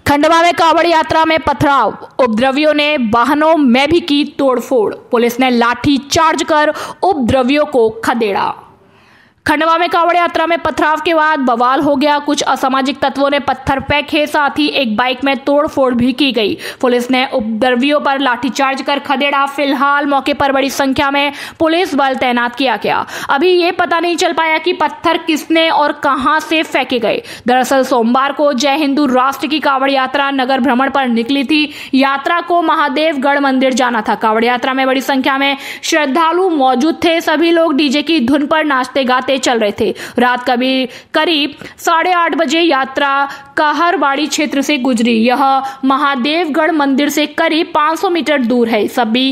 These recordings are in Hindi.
खंडवा में कांवड़ यात्रा में पथराव, उपद्रवियों ने वाहनों में भी की तोड़फोड़, पुलिस ने लाठी चार्ज कर उपद्रवियों को खदेड़ा। खंडवा में कांवड़ यात्रा में पथराव के बाद बवाल हो गया। कुछ असामाजिक तत्वों ने पत्थर फेंके, साथ ही एक बाइक में तोड़फोड़ भी की गई। पुलिस ने उपद्रवियों पर लाठीचार्ज कर खदेड़ा। फिलहाल मौके पर बड़ी संख्या में पुलिस बल तैनात किया गया। अभी ये पता नहीं चल पाया कि पत्थर किसने और कहां से फेंके गए। दरअसल सोमवार को जय हिंदू राष्ट्र की कांवड़ यात्रा नगर भ्रमण पर निकली थी। यात्रा को महादेवगढ़ मंदिर जाना था। कांवड़ यात्रा में बड़ी संख्या में श्रद्धालु मौजूद थे। सभी लोग डीजे की धुन पर नाचते गाते चल रहे थे। रात करीब 8:30 बजे यात्रा कहरवाड़ी क्षेत्र से गुजरी। यह महादेवगढ़ मंदिर से करीब 500 मीटर दूर है। सभी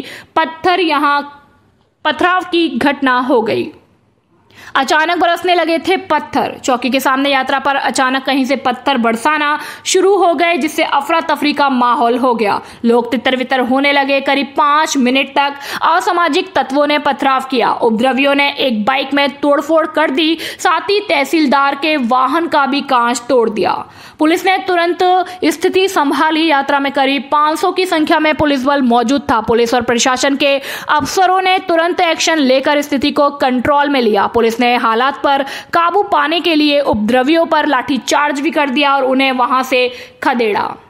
पथराव की घटना हो गई। अचानक बरसने लगे थे पत्थर। चौकी के सामने यात्रा पर अचानक कहीं से पत्थर बरसाना शुरू हो गए, जिससे अफरा तफरी का माहौल हो गया। लोग तितर बितर होने लगे। करीब 5 मिनट तक असामाजिक तत्वों ने पथराव किया। उपद्रवियों ने एक बाइक में तोड़फोड़ कर दी, साथ ही तहसीलदार के वाहन का भी कांच तोड़ दिया। पुलिस ने तुरंत स्थिति संभाली। यात्रा में करीब 500 की संख्या में पुलिस बल मौजूद था। पुलिस और प्रशासन के अफसरों ने तुरंत एक्शन लेकर स्थिति को कंट्रोल में लिया। पुलिस ने हालात पर काबू पाने के लिए उपद्रवियों पर लाठीचार्ज भी कर दिया और उन्हें वहां से खदेड़ा।